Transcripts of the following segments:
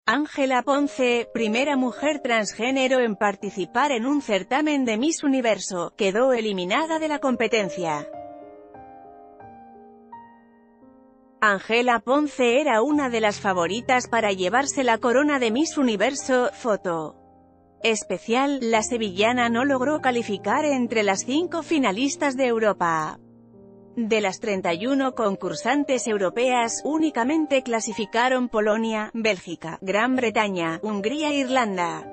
Ángela Ponce, primera mujer transgénero en participar en un certamen de Miss Universo, quedó eliminada de la competencia. Ángela Ponce era una de las favoritas para llevarse la corona de Miss Universo. Foto especial, la sevillana no logró calificar entre las 5 finalistas de Europa. De las 31 concursantes europeas, únicamente clasificaron Polonia, Bélgica, Gran Bretaña, Hungría e Irlanda.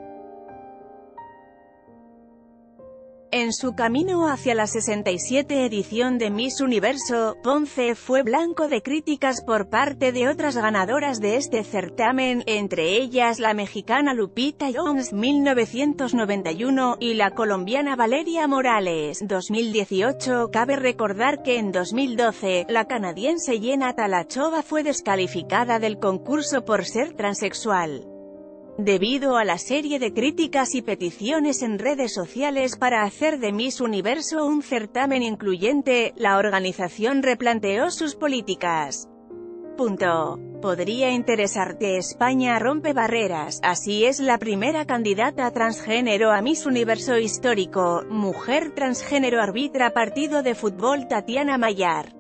En su camino hacia la 67 edición de Miss Universo, Ponce fue blanco de críticas por parte de otras ganadoras de este certamen, entre ellas la mexicana Lupita Jones, 1991, y la colombiana Valeria Morales, 2018. Cabe recordar que en 2012, la canadiense Jenna Talachova fue descalificada del concurso por ser transexual. Debido a la serie de críticas y peticiones en redes sociales para hacer de Miss Universo un certamen incluyente, la organización replanteó sus políticas. Podría interesarte. España rompe barreras, así es la primera candidata transgénero a Miss Universo histórico, mujer transgénero arbitra partido de fútbol. Tatiana Mayar.